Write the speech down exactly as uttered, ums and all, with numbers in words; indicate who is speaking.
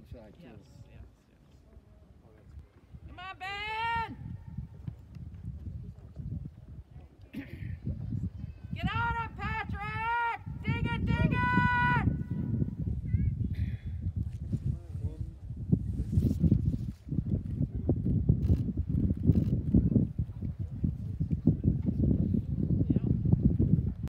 Speaker 1: outside too.
Speaker 2: Yes, yes, yes.
Speaker 3: Oh, that's good.
Speaker 2: Come on, babe!